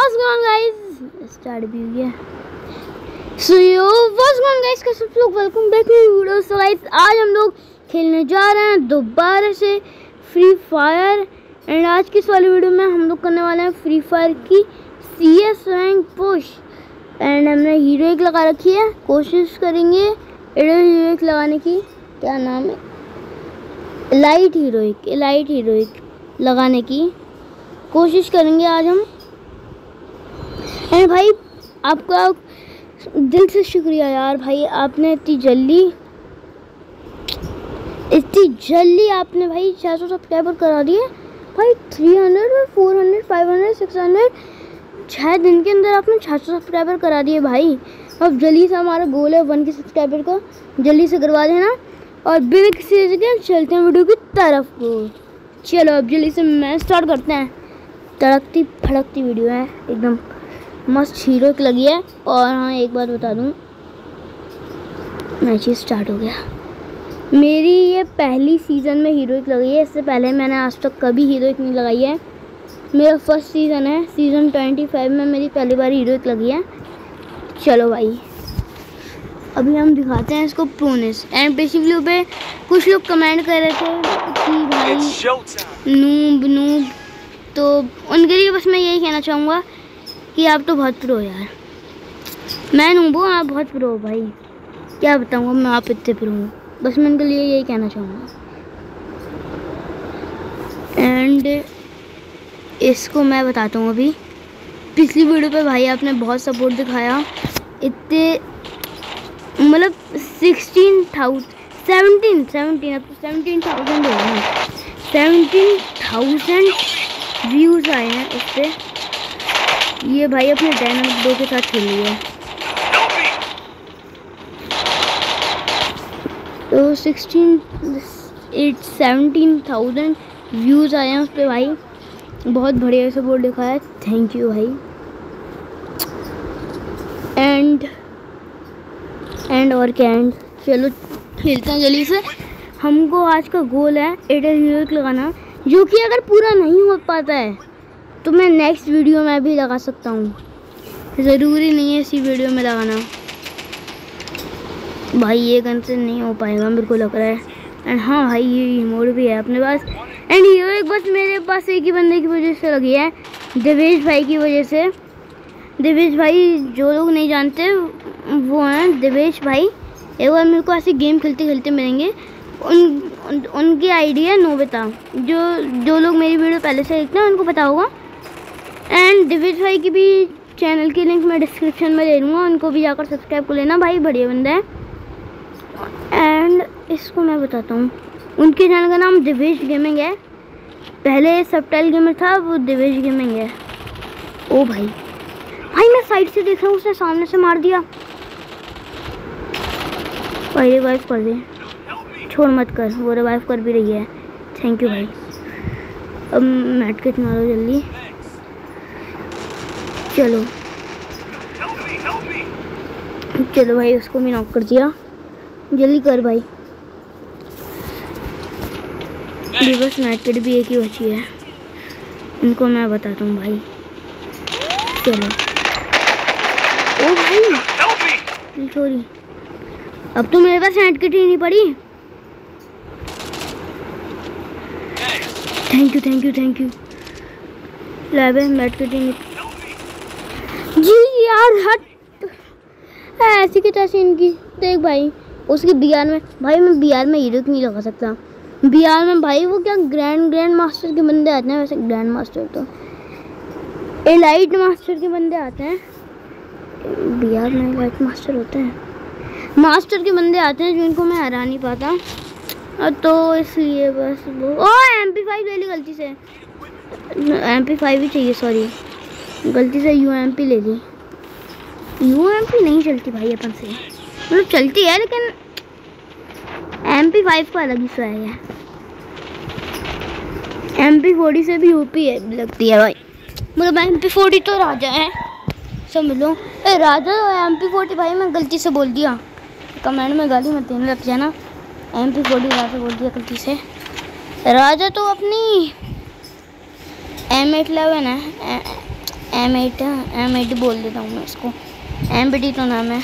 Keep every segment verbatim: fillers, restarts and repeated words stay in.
What's going on guys? Start भी हुई है। So yo, what's going on guys? कैसे सब लोग? Welcome back to video. So guys आज हम लोग खेलने जा रहे हैं दोबारा से फ्री फायर। एंड आज की इस वाली वीडियो में हम लोग करने वाले हैं फ्री फायर की C S rank push. And हमने हीरोइक लगा रखी है, कोशिश करेंगे हीरोइक लगाने की। क्या नाम है? लाइट हीरोइक, लाइट हीरोइक लगाने की कोशिश करेंगे आज हम। एंड भाई आपका दिल से शुक्रिया यार भाई, आपने इतनी जल्दी इतनी जल्दी आपने भाई चार सौ सब्सक्राइबर करा दिए भाई। Three hundred four hundred five hundred six hundred छः दिन के अंदर आपने छः सौ सब्सक्राइबर करा दिए भाई। अब जल्दी से हमारा गोल है वन के सब्सक्राइबर का, जल्दी से करवा देना। और बिना किसी जगह चलते हैं वीडियो की तरफ को। चलो अब जल्दी से मैच स्टार्ट करते हैं। तड़कती फड़कती वीडियो है, एकदम मस्त हीरोइक लगी है। और हाँ एक बात बता दूँ, मैच ही स्टार्ट हो गया। मेरी ये पहली सीज़न में हीरोइक लगी है, इससे पहले मैंने आज तक कभी हीरोइक नहीं लगाई है। मेरा फर्स्ट सीज़न है, सीज़न ट्वेंटी फाइव में मेरी पहली बार हीरोइक लगी है। चलो भाई अभी हम दिखाते हैं इसको प्रोनेस। एंड बेसिकली पे कुछ लोग कमेंट कर रहे थे कि भाई नूब नूब, तो उनके लिए बस मैं यही कहना चाहूँगा कि आप तो बहुत प्रो यार। मैं नूब हूँ, आप बहुत प्रो भाई। क्या बताऊँगा मैं, आप इतने प्रो हूँ, बस मैं उनके लिए यही कहना चाहूँगा। एंड इसको मैं बताता हूँ, अभी पिछली वीडियो पे भाई आपने बहुत सपोर्ट दिखाया। इतने मतलब सिक्सटीन थाउजेंड सेवनटीन सेवनटीन अब तो सेवनटीन थाउजेंड हो गए हैं। सेवनटीन थाउजेंड व्यूज़ आए हैं उस पर। ये भाई अपने डायनामिक दो के साथ खेल लिया है, तो sixteen eight seventeen thousand views आए हैं उस पर भाई। बहुत बढ़िया सपोर्ट दिखाया है, थैंक यू भाई। एंड एंड और क्या एंड चलो खेलते हैं जल्दी से। हमको आज का गोल है एयरटेल हीरोइक लगाना, जो कि अगर पूरा नहीं हो पाता है तो मैं नेक्स्ट वीडियो में भी लगा सकता हूँ, ज़रूरी नहीं है इसी वीडियो में लगाना भाई। ये गन से नहीं हो पाएगा मेरे को लग रहा है। एंड हाँ भाई ये रिमोट भी है अपने पास। एंड हीरोइक बस मेरे पास एक ही बंदे की वजह से लगी है, देवेश भाई की वजह से। देवेश भाई जो लोग नहीं जानते वो हैं देवेश भाई। एक बार मेरे को ऐसे गेम खेलते खेलते मिलेंगे, उन, उन उनकी आईडी है नोबिता। जो जो लोग मेरी वीडियो पहले से देखते हैं उनको पता होगा। एंड देवेश भाई की भी चैनल की लिंक मैं डिस्क्रिप्शन में दे दूँगा, उनको भी जाकर सब्सक्राइब कर लेना भाई, बढ़िया बंदा है। एंड इसको मैं बताता हूँ, उनके चैनल का नाम देवेश गेमिंग है। पहले सबटाइल गेमर था, वो देवेश गेमिंग है। ओ भाई भाई मैं साइड से देख रहा हूँ, उसने सामने से मार दिया भाई। रिवाइव कर दे, छोड़ मत कर, वो रिवाइव कर भी रही है, थैंक यू भाई। अब मैट किट मारो जल्दी। चलो चलो भाई उसको भी नॉक कर दिया, जल्दी कर भाई। बस मैट किट भी एक ही बची है, इनको मैं बताता हूँ भाई। चलो ओ भाई सॉरी, अब तो मेरे पास मैट किट ही नहीं पड़ी। Thank you thank you thank you लैब मैट किट ही नहीं जी यार। हट ऐसी की तैसी इनकी देख भाई। उसके बिहार में भाई, मैं बिहार में हीरोइक नहीं लगा सकता। बिहार में भाई वो क्या ग्रैंड ग्रैंड मास्टर के बंदे आते हैं, वैसे ग्रैंड मास्टर तो एलाइट मास्टर के बंदे आते हैं। बिहार में एलाइट मास्टर होते हैं, मास्टर के बंदे आते हैं जिनको मैं हरा नहीं पाता। और तो इसलिए बस वो ओ एम पी फाइव ले ली गलती से। एम पी फाइव ही चाहिए, सॉरी गलती से यू एम पी ले ली। यू एम पी नहीं चलती भाई अपन से, मतलब चलती है लेकिन एम पी फाइव का अलग ही स्वाग है। एम पी फोर्टी से भी यूपी है लगती है भाई, मतलब एम पी फोर्टी तो राजा है समझ लो। ए राजा एम पी फोर्टी भाई मैं गलती से बोल दिया, कमेंट में गाली मत देने लग जाना। एम पी फोर्टी राजा बोल दिया गलती से। राजा तो अपनी एम एट इलेवन है, एम एट एम एट बोल देता हूँ मैं इसको, एम एट तो नाम है।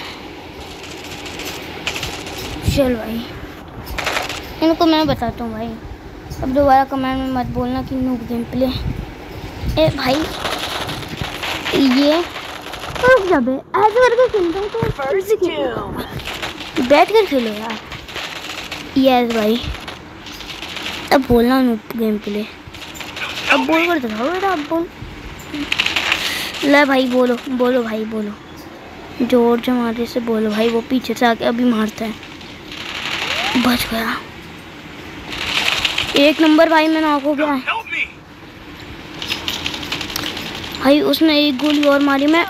चल भाई इनको मैं बताता हूँ भाई, अब दोबारा कमेंट में मत बोलना कि नूब गेम प्ले। ए भाई ये रुक जा बे, ऐसे करके खेलता हूँ तो बैठ कर खेलो यार। यस भाई अब बोलना नूब गेम प्ले, अब बोल कर दिखाओ बेटा, अब बोल। ले भाई बोलो बोलो भाई बोलो, जोर जमाने से बोलो भाई। वो पीछे से आके अभी मारता है, बच गया। एक नंबर भाई मैं नॉक हो गया भाई, उसने एक गोली और मारी। मैं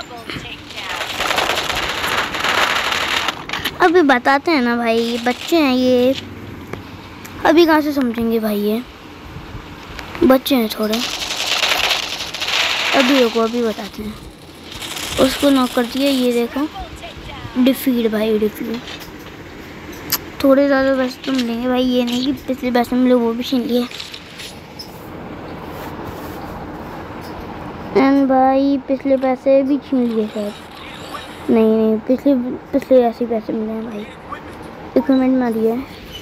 अभी बताते हैं ना भाई, बच्चे हैं ये, अभी कहाँ से समझेंगे भाई, ये बच्चे हैं थोड़े। अभी रुको अभी बताते हैं। उसको नॉक कर दिया, ये देखो डिफीट भाई डिफीट। थोड़े ज़्यादा पैसे तो मिलेंगे भाई, ये नहीं कि पिछले पैसे मिले वो भी छीन लिए। एंड भाई पिछले पैसे भी छीन लिए शायद, नहीं नहीं पिछले पिछले ऐसे पैसे मिले हैं भाई, इक्विपमेंट में दिए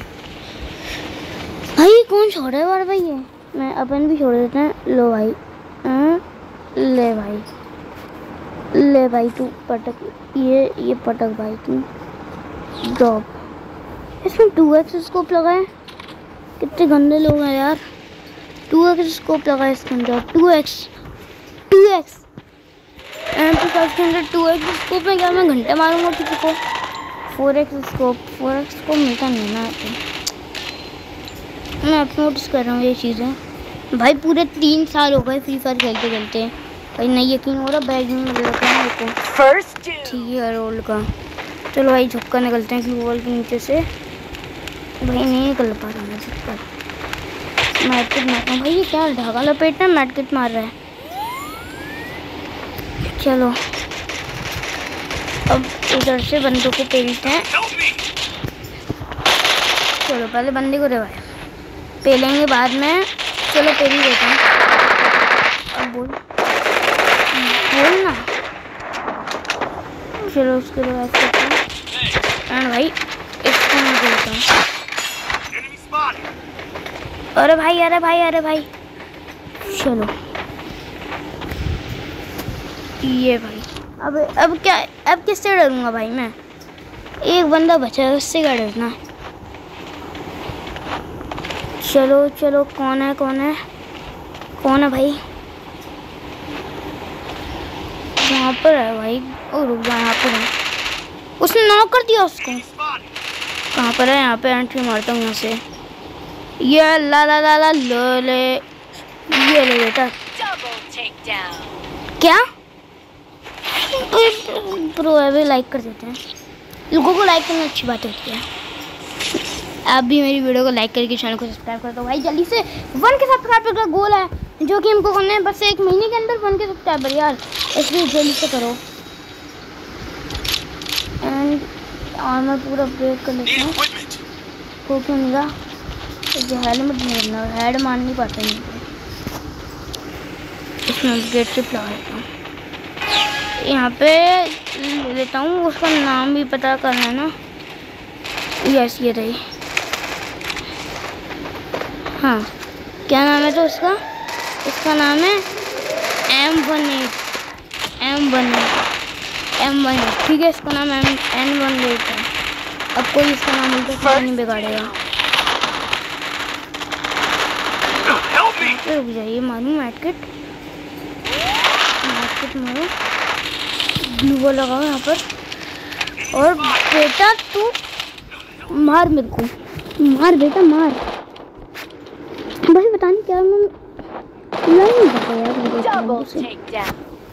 भाई। कौन छोड़ रहा है बार भाई, ये मैं अपन भी छोड़ देते हैं। लो भाई आ, ले भाई ले भाई तू पटक, ये ये पटक भाई तू। ड्रॉप, इसमें टू एक्स स्कोप लगा है, कितने गंदे लोग हैं यार। टू एक्स स्कोप लगा है इसके अंदर, two X two X M P five के अंदर टू एक्स स्कोप में क्या मैं घंटे मारूंगा किसी को। Four X scope four X scope मिलता नहीं ना, तो मैं अब नोटिस कर रहा हूँ ये चीज़ें भाई। पूरे तीन साल हो गए फ्री फायर खेलते खेलते भाई, नहीं यकीन हो रहा बैग में मिल रखा है मेरे को फर्स्ट ठीक है रोल का। चलो भाई झुक्का निकलते हैं ग्लू वॉल के नीचे से भाई, नहीं निकल पा रहा मैं झुक्का। मैटकिट मारता हूँ भाई, ये क्या ढाका लपेटना, मैटकिट मार रहा है। चलो अब उधर से बंदों को पेलते हैं। चलो पहले बंदे को रिवाइव पेलेंगे बाद में, चलो पेल ही देता हूँ। अब बोल बोल ना, चलो उसको रिवाइव करते हैं। एंड भाई इसको मैं बोलता हूँ, अरे भाई अरे भाई अरे भाई चलो ये भाई। अब अब क्या, अब किससे डरूंगा भाई मैं, एक बंदा बचा है उससे क्या डरना। चलो चलो कौन है कौन है कौन है भाई, यहाँ पर है भाई। ओ रुक जा, यहाँ पर है, उसने नॉक कर दिया उसको। कहाँ पर है, यहाँ पे एंट्री मारता हूँ यहाँ से। ये ला ला ला ला लो ले, ये ले बेटा। क्या प्रो अभी लाइक कर देते हैं, लोगों को लाइक करना अच्छी बात होती है। आप भी मेरी वीडियो को लाइक करके चैनल को सब्सक्राइब कर दो भाई जल्दी से। वन के सब्सक्राइबर का गोल है जो कि हमको करना है बस एक महीने के अंदर, वन के सब्सक्राइबर यार, इसलिए जल्दी से करो। एंड और मैं पूरा ब्रेक कर लेता हूँ, को क्यों मिला ये हेलमेट नहीं मिलना, हेड मार नहीं पाते नहीं, इसमें गेट से लगा लेता हूँ। यहाँ पे ले लेता हूँ, उसका नाम भी पता करना है ना। यस ये रही, हाँ क्या नाम है तो उसका, इसका नाम है M one eight M one eight M one eight ठीक है, इसका नाम एम एन वन एट है। अब कोई इसका नाम बोलता नहीं बिगाड़ेगा। रुक जाइए मारूँ मैटकिट, मैटकिट मारो, ग्लू वॉल लगाओ यहाँ पर। और बेटा तू मार मेरे को, मार बेटा मार भाई। पता नहीं क्या मैं नहीं पता यार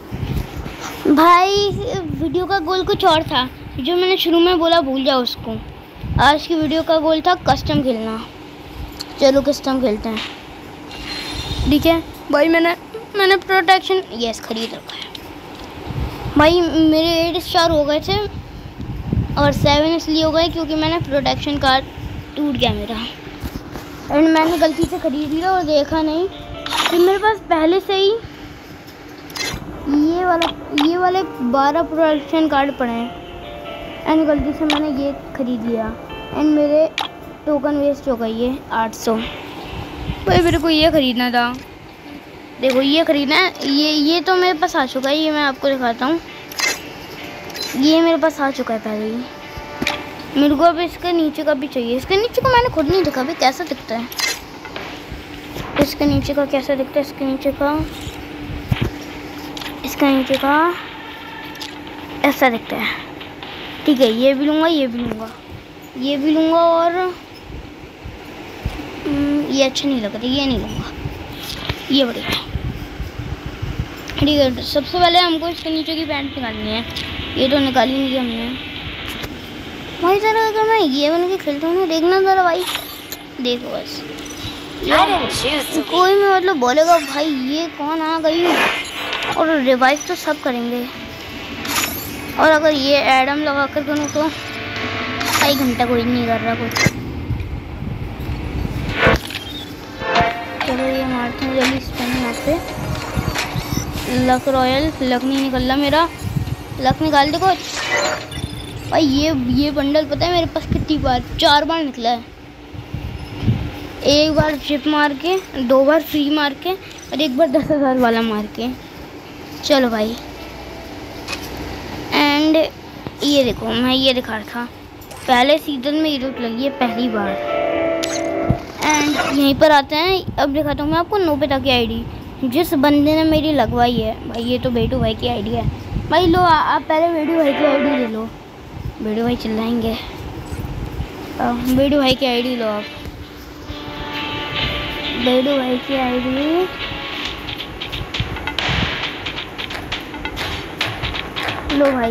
भाई। वीडियो का गोल कुछ और था, जो मैंने शुरू में बोला भूल जाओ उसको। आज की वीडियो का गोल था कस्टम खेलना। चलो कस्टम खेलते हैं ठीक है भाई। मैंने मैंने प्रोटेक्शन यस खरीद रखा है भाई। मेरे एट स्टार हो गए थे और सेवन इसलिए हो गए क्योंकि मैंने प्रोटेक्शन कार्ड टूट गया मेरा, एंड मैंने गलती से खरीद लिया और देखा नहीं। फिर मेरे पास पहले से ही ये वाला ये वाले बारह प्रोडक्शन कार्ड पड़े हैं एंड गलती से मैंने ये खरीद लिया एंड मेरे टोकन वेस्ट हो गई है आठ सौ। भाई मेरे को ये ख़रीदना था, देखो ये ख़रीदना है। ये ये तो मेरे पास आ चुका है, ये मैं आपको दिखाता हूँ। ये मेरे पास आ चुका है पहले ही। मेरे को अब इसके नीचे का भी चाहिए। इसके नीचे का मैंने खुद नहीं देखा भाई कैसा दिखता है। इसके नीचे का कैसा दिखता है, इसके नीचे का इसके नीचे का ऐसा दिखता है। ठीक है, ये भी लूँगा, ये भी लूँगा, ये भी लूँगा और ये अच्छा नहीं लग रहा, ये नहीं लूँगा, ये बढ़िया है। ठीक है, सबसे पहले हमको इसके नीचे की पैंट निकालनी है। ये तो निकाली नहीं हमने भाई। सर अगर मैं ये बन के खेलता हूँ ना, देखना ज़रा भाई, देखो बस कोई में मतलब बोलेगा भाई ये कौन आ गई, और रिवाइव तो सब करेंगे। और अगर ये एडम लगा कर करूँ तो कई घंटा कोई नहीं कर रहा कुछ। चलो ये मारते हैं जल्दी स्पिन यहाँ पे। लक रॉयल, लक नहीं निकल रहा मेरा, लक निकाल दे कुछ भाई। ये ये बंडल पता है मेरे पास कितनी बार, चार बार निकला है। एक बार चिप मार के, दो बार फ्री मार के और एक बार दस हज़ार वाला मार के। चलो भाई, एंड ये देखो मैं ये दिखा रहा था पहले सीजन में हीरो लगी है पहली बार। एंड यहीं पर आते हैं, अब दिखाता हूँ मैं आपको नोबिता की आईडी जिस बंदे ने मेरी लगवाई है भाई। ये तो बेटू भाई की आईडी है भाई। लो आप पहले बेटू भाई की आईडी ले लो, बेटू भाई चिल्लाएंगे। बेटू भाई की आईडी लो आप, बेटू भाई की आईडी लो भाई,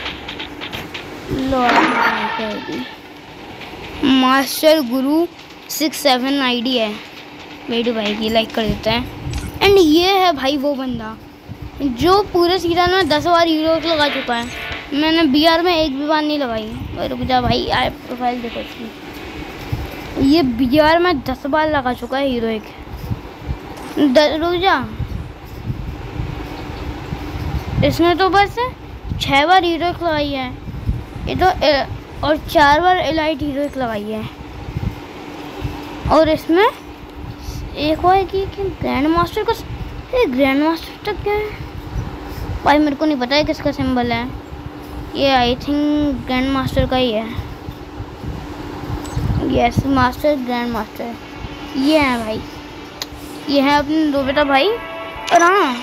लो आईडी मास्टर गुरु सिक्स सेवन आईडी है बेटू भाई की, लाइक कर देते हैं। एंड ये है भाई वो बंदा जो पूरे सीजन में दस बार हीरो लगा चुका है। मैंने बी आर में एक भी बार नहीं लगाई। रुक जा भाई, आई प्रोफाइल देखो इसकी, ये बी आर में दस बार लगा चुका है हीरो एक। रुक जा, इसने तो बस छः बार हीरो लगाई है ये तो, और चार बार एलाइट हीरो लगाई है। और इसमें एक हुआ है कि ग्रैंड मास्टर का, ये ग्रैंड मास्टर तक क्या है भाई मेरे को नहीं पता है किसका सिंबल है। ये आई थिंक ग्रैंड मास्टर का ही है। यस, मास्टर ग्रैंड मास्टर ये है भाई, ये है अपने दो बेटा भाई। और हाँ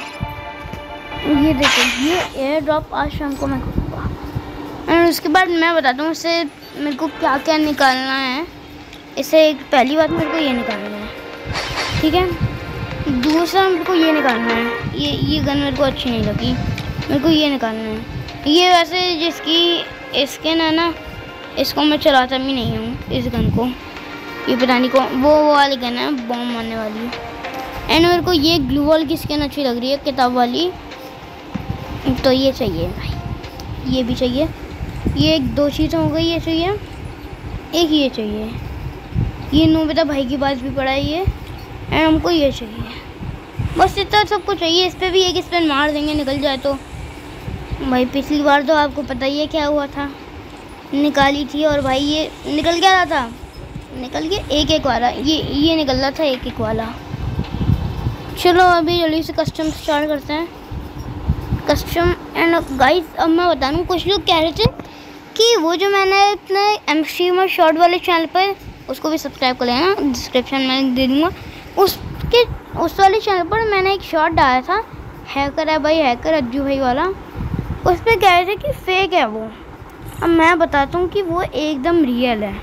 ये देखो, ये एयर ड्रॉप आज शाम को मैं करूँगा। और उसके बाद मैं बताता हूँ इससे मेरे को क्या क्या निकालना है। इससे एक पहली बात मेरे को ये निकालना है, ठीक है। दूसरा मेरे को ये निकालना है, ये ये गन मेरे को अच्छी नहीं लगी, मेरे को ये निकालना है। ये वैसे जिसकी स्किन है ना, इसको मैं चलाता भी नहीं हूँ इस गन को। ये पता नहीं को वो वो वाली गन है बॉम्ब मारने वाली। एंड मेरे को ये ग्लू वॉल की स्किन अच्छी लग रही है किताब वाली, तो ये चाहिए भाई, ये भी चाहिए। ये एक दो चीज़ें हो गई, ये चाहिए, एक ये चाहिए। ये नोबिता भाई की बात भी पड़ा है ये, एंड हमको ये चाहिए। बस इतना सब कुछ चाहिए। इस पर भी एक स्पिन मार देंगे निकल जाए तो। भाई पिछली बार तो आपको पता ही है क्या हुआ था, निकाली थी और भाई ये निकल क्या रहा था, निकल के एक एक वाला, ये ये निकल रहा था एक एक वाला। चलो अभी जल्दी से कस्टम स्टार्ट करते हैं, कस्टम। एंड गाइस अब मैं बता दूँ, कुछ लोग कह रहे थे कि वो जो मैंने अपने एम स्ट्रीमर शॉर्ट वाले चैनल पर, उसको भी सब्सक्राइब कर लेना, डिस्क्रिप्शन में दे दूँगा। उसके उस वाले चैनल पर मैंने एक शॉर्ट डाला था, हैकर है भाई, हैकर अज्जू भाई वाला। उस पर कह रहे थे कि फेक है वो। अब मैं बताता हूँ कि वो एकदम रियल है,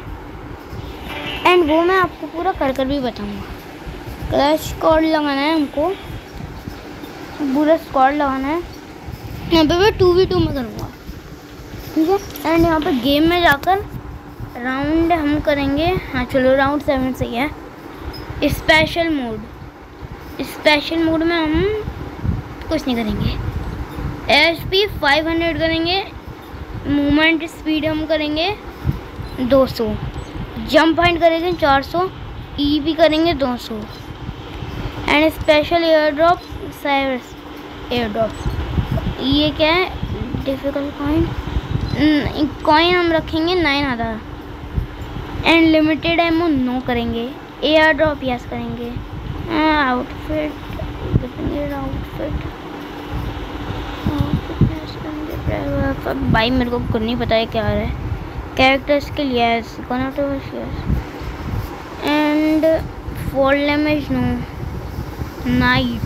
एंड वो मैं आपको पूरा कर कर भी बताऊँगा। क्लैश स्क्वाड लगाना है हमको, पूरा स्क्वाड लगाना है। यहाँ पे मैं टू वी टू में करूँगा, ठीक है। एंड यहाँ पे गेम में जाकर राउंड हम करेंगे। हाँ चलो राउंड सेवन सही है। स्पेशल मोड, स्पेशल मोड में हम कुछ नहीं करेंगे। एच पी फाइव हंड्रेड करेंगे, मूवमेंट स्पीड हम करेंगे दो सौ, जंप हाइट करेंगे चार सौ, ई भी करेंगे दो सौ। And special air drop, air drop ये क्या है? Difficult coin. कॉइन हम रखेंगे नाइन हज़ार। एंड लिमिटेड एमो नो करेंगे। एयर ड्रॉप यस करेंगे। आउटफिट आउटफिट भाई मेरे को कुछ नहीं पता है क्या है। कैरेक्टर्स के लिए and fall damage no. Night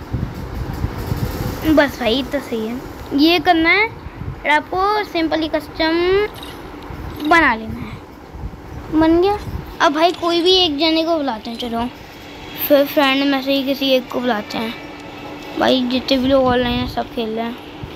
बस भाई तो सही है। ये करना है और आपको सिंपली कस्टम बना लेना है। बन गया। अब भाई कोई भी एक जने को बुलाते हैं। चलो फिर फ्रेंड में से ही किसी एक को बुलाते हैं। भाई जितने भी लोग ऑनलाइन हैं सब खेल रहे हैं।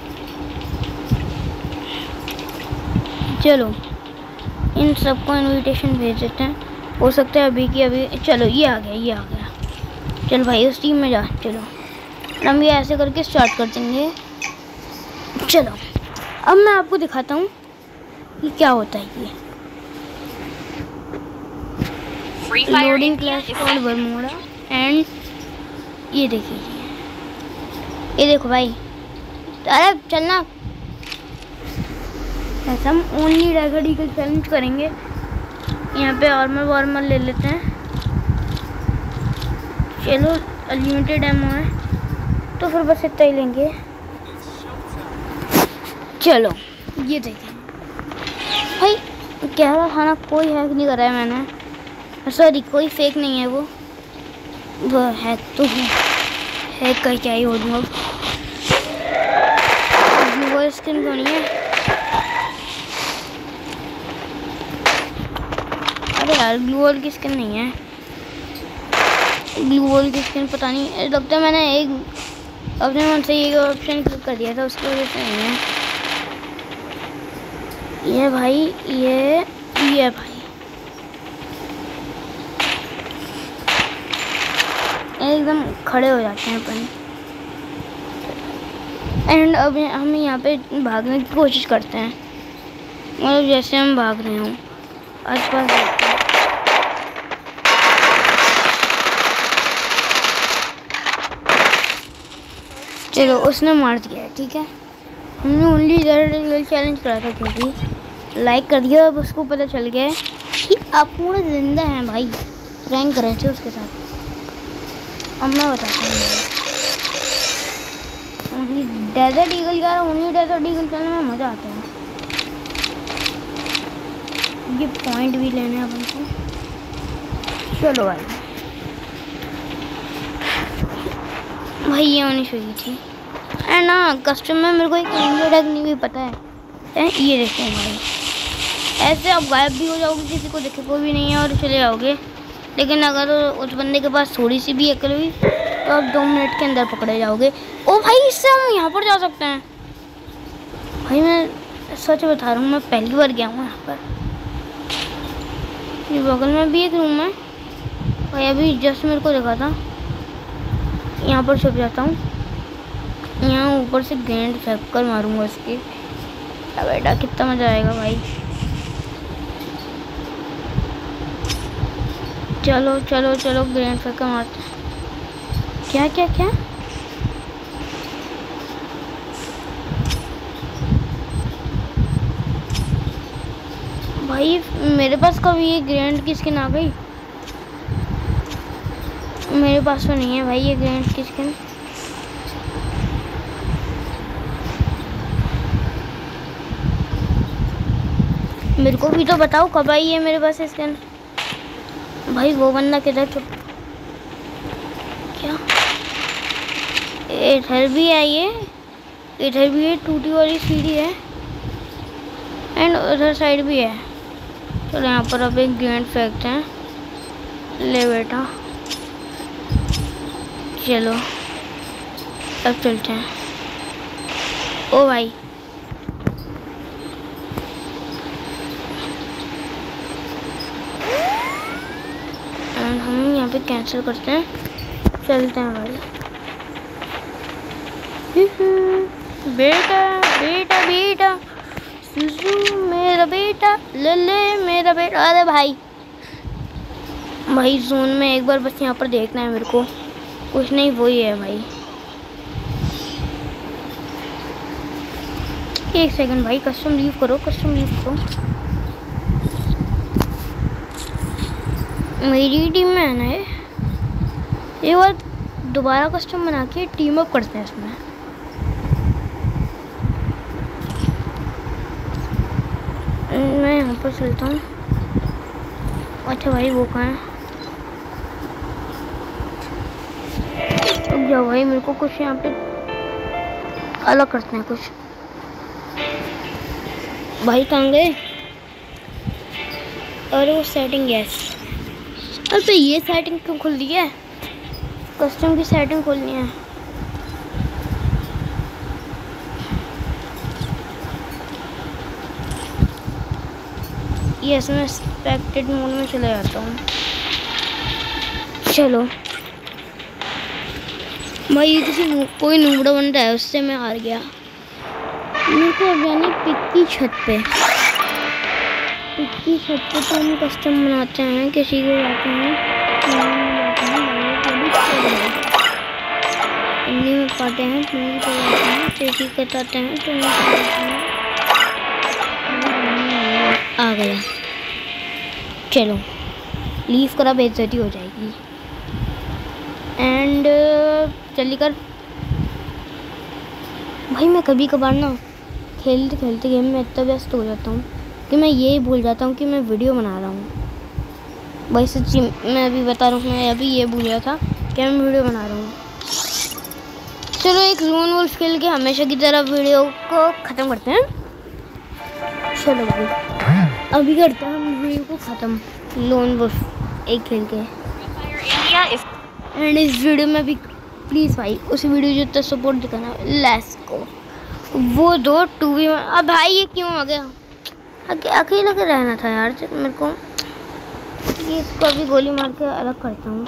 चलो इन सबको इनविटेशन भेज देते हैं। हो सकता है अभी की अभी। चलो ये आ गया ये आ गया। चल भाई उस टीम में जा। चलो हम ये ऐसे करके स्टार्ट कर देंगे। चलो अब मैं आपको दिखाता हूँ कि क्या होता है। ये लोडिंग क्लास और बरमोड़ा एंड ये देखिए ये देखो भाई। अरे चलना। ऐसा हम ओनली रैगड ईगल चैलेंज करेंगे। यहाँ पे आर्मर वार्मर ले लेते हैं। चलो अनलिमिटेड एमो है तो फिर बस इतना ही लेंगे। चलो ये देखें भाई कह रहा खाना कोई हैक नहीं करा है मैंने। सॉरी कोई फेक नहीं है वो वो हैक तो है। हैक का क्या ही हो जाऊँ। वो स्किन तो नहीं है। अरे यार ग्लू वॉल की स्किन नहीं है। ग्लू वॉल की स्किन पता नहीं लगता मैंने एक अपने मन से ये ऑप्शन क्लिक कर दिया था उसकी वजह से नहीं है। ये भाई ये ये भाई एकदम खड़े हो जाते हैं अपन। एंड अब हम यहाँ पे भागने की कोशिश करते हैं। मतलब जैसे हम भाग रहे हों आस पास। चलो उसने मार दिया है ठीक है। हमने ओनली ज़रूर चैलेंज करा था क्योंकि लाइक कर दिया। अब उसको पता चल गया है कि आप पूरे जिंदा हैं भाई। रैंक कर रहे थे उसके साथ। अब मैं बताता हूँ डेजर्ट ईगल का ओनली डेजर्ट ईगल चलने में मज़ा आता है। ये पॉइंट भी लेने हैं अपन को। चलो भाई भाई ये होनी चाहिए थी। एंड ना कस्टम में मेरे को एक अटैक नहीं भी पता है। ए, ये देखते हैं भाई ऐसे आप गायब भी हो जाओगे किसी को देखे कोई भी नहीं है और चले जाओगे। लेकिन अगर उस बंदे के पास थोड़ी सी भी अकल हुई तो आप दो मिनट के अंदर पकड़े जाओगे। ओ भाई इससे हम यहाँ पर जा सकते हैं। भाई मैं सच बता रहा हूँ मैं पहली बार गया हूँ यहाँ पर। ये बगल में भी एक रूम है भाई। अभी जस्ट मेरे को देखा था। यहाँ पर छुप जाता हूँ। यहाँ ऊपर से गेंद फेंक कर मारूंगा उसकी। बेटा कितना मज़ा आएगा भाई। चलो चलो चलो गेंद फेंक कर मारते हैं। क्या क्या क्या भाई मेरे पास कभी ये ग्रैंड की स्किन आ गई। मेरे पास तो नहीं है भाई ये ग्रैंड की स्किन। मेरे को भी तो बताओ कब आई है मेरे पास स्किन। भाई वो बंदा किधर छुप। क्या इधर भी आई है। इधर भी है टूटी वाली सीढ़ी है एंड उधर साइड भी है। चलो यहाँ पर अब एक गेंद फेंकते हैं। ले बेटा चलो अब चलते हैं। ओ भाई एंड हम यहाँ पे कैंसिल करते हैं। चलते हैं भाई। बेटा बेटा बेटा सुसु मेरा बेटा लल्ले मेरा बेटा। अरे भाई भाई जोन में एक बार बस यहाँ पर देखना है मेरे को। कुछ नहीं वही है भाई। एक सेकंड भाई, कस्टम लीव करो, कस्टम लीव करो। मेरी टीम में है ना ये ये बार दोबारा कस्टम बना के टीम अप करते हैं इसमें। मैं यहाँ पर चलता हूँ। अच्छा भाई वो कहाँ है? अब जाओ भाई, मेरे को कुछ यहाँ पे अलग करते हैं कुछ। भाई कहाँ गए? अरे वो सेटिंग, यस। अब तो ये सेटिंग क्यों खुल रही है? कस्टम की सेटिंग खोलनी है। यस, मैं एक्सपेक्टेड मोड में चले जाता हूँ। चलो भाई, ये किसी कोई नूबड़ा बन रहा है, उससे मैं हार गया। मेरे को अब जाने पिक की छत पे। पिक की छत पे तो हम कस्टम बनाते हैं, किसी को जाते हैं इन्हीं में पाते हैं, पूरी को जाते हैं, किसी को बताते हैं तो आ गया। चलो लीव करा, बेइज्जती हो जाएगी। एंड चली कर भाई, मैं कभी कभार ना खेलते खेलते गेम में इतना व्यस्त हो जाता हूँ कि मैं ये भूल जाता हूँ कि मैं वीडियो बना रहा हूँ। भाई सच्ची मैं अभी बता रहा हूँ, मैं अभी ये भूल गया था कि मैं वीडियो बना रहा हूँ। चलो एक लोन वोल्फ खेल के हमेशा की तरह वीडियो को ख़त्म करते हैं। चलो भाई अभी करते हैं हम वीडियो को ख़त्म, लोन वोल्फ एक खेल के। एंड इस वीडियो में भी प्लीज़ भाई उस वीडियो जो इतना सपोर्ट दिखाना, लेट्स गो। वो दो टू वी। अब भाई ये क्यों आ गया? अकेला के रहना था यार मेरे को। ये इसको अभी गोली मार के अलग करता हूँ।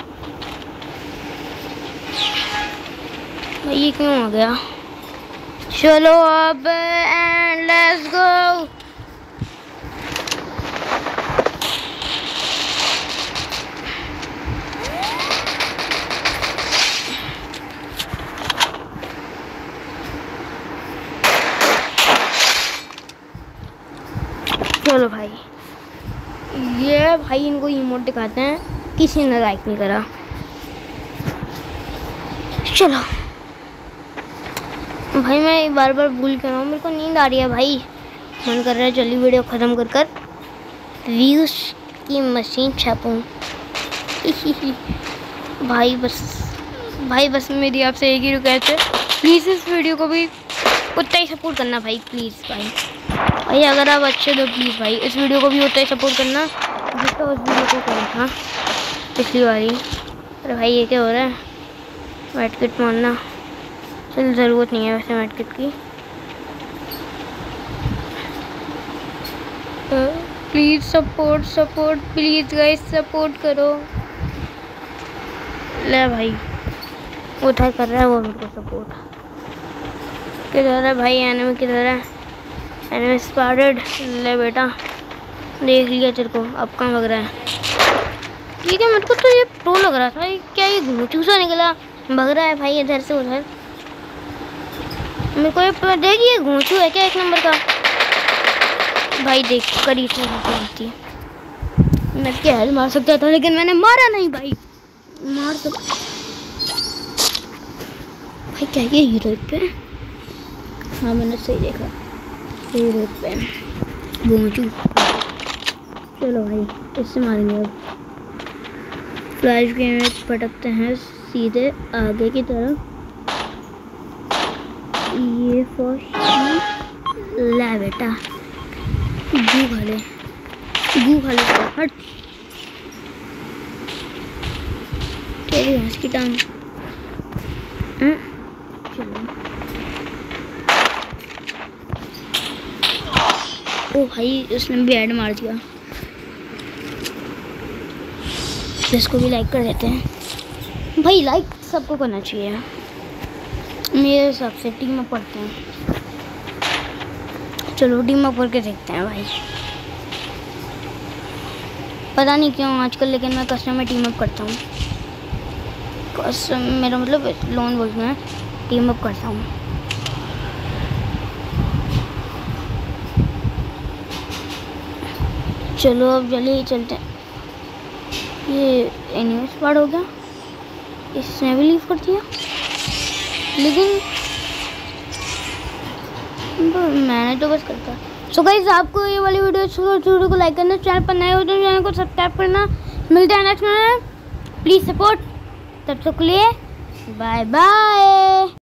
भाई ये क्यों आ गया? चलो अब एंड लेट्स गो। चलो भाई, ये भाई इनको इमोट दिखाते हैं, किसी ने लाइक नहीं करा। चलो भाई मैं बार बार भूल कर रहा हूँ, मेरे को नींद आ रही है भाई, मन कर रहा है जल्दी वीडियो ख़त्म कर कर व्यूज की मशीन छापूँ। भाई बस भाई बस मेरी आपसे एक ही रिक्वेस्ट है, प्लीज़ इस वीडियो को भी उतना ही सपोर्ट करना भाई, प्लीज़ भाई। भाई अगर आप अच्छे तो प्लीज़ भाई इस वीडियो को भी उतना ही सपोर्ट करना जितना उस वीडियो को करा था पिछली बारी। अरे भाई ये क्या हो रहा है? मेड किट मारना, चल ज़रूरत नहीं है वैसे मेड किट की। Please support support please guys support करो। ले भाई उठा कर रहा है वो मेरे को सपोर्ट। किधर है भाई? एनिमी किधर है? Enemy spotted. ले बेटा देख लिया तेरे को, अब कहाँ लग रहा है? ठीक है, मेरे को तो ये प्रो लग रहा था, ये क्या ये घूचूसा निकला भग रहा है भाई इधर से उधर। मेरे को ये देख, ये घूचू है क्या एक नंबर का? भाई देख कर ही थी, मैं क्या हेल मार सकता था लेकिन मैंने मारा नहीं भाई। मार सकता भाई, क्या ये हीरो पे? हाँ मैंने सही देखा, हीरो पे घूचू। चलो भाई इससे मारेंगे अब। फ्लैश गेम में पटकते हैं सीधे आगे की तरफ। ये फर्स्ट ला बेटा, गू खा ले, गू खा ले, हट तेरी भैंस की टांग। चलो ओ भाई उसने भी ऐड मार दिया। इसको भी लाइक कर देते हैं भाई, लाइक सबको करना चाहिए मेरे हिसाब से। टीम अप करते हैं, चलो टीम अप करके देखते हैं भाई। पता नहीं क्यों आजकल लेकिन मैं कस्टम में टीम अप करता हूँ। कस्टम मेरा मतलब लोन वोल्फ में टीम अप करता हूँ। चलो अब जल्दी चलते हैं। ये एनिमल स्पॉट हो गया, इसने भी लीव कर दिया, लेकिन तो मैंने तो बस करता। सो गाइस आपको ये वाली वीडियो अच्छी लगी तो वीडियो को लाइक करना, चैनल पर नए हो तो चैनल को सब्सक्राइब करना। मिलते हैं नेक्स्ट में, प्लीज सपोर्ट। तब तक के लिए बाय बाय।